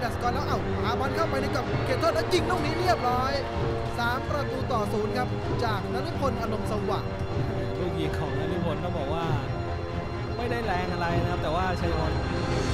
ดักสกอร์แล้วหาบอลเข้าไปในกับเขตโทษแล้วยิงลูกนี้เรียบร้อย3-0ครับจากนฤพลอารมณ์สว่างลูกยิงของนฤพลต้องบอกว่าไม่ได้แรงอะไรนะครับแต่ว่าชัยพล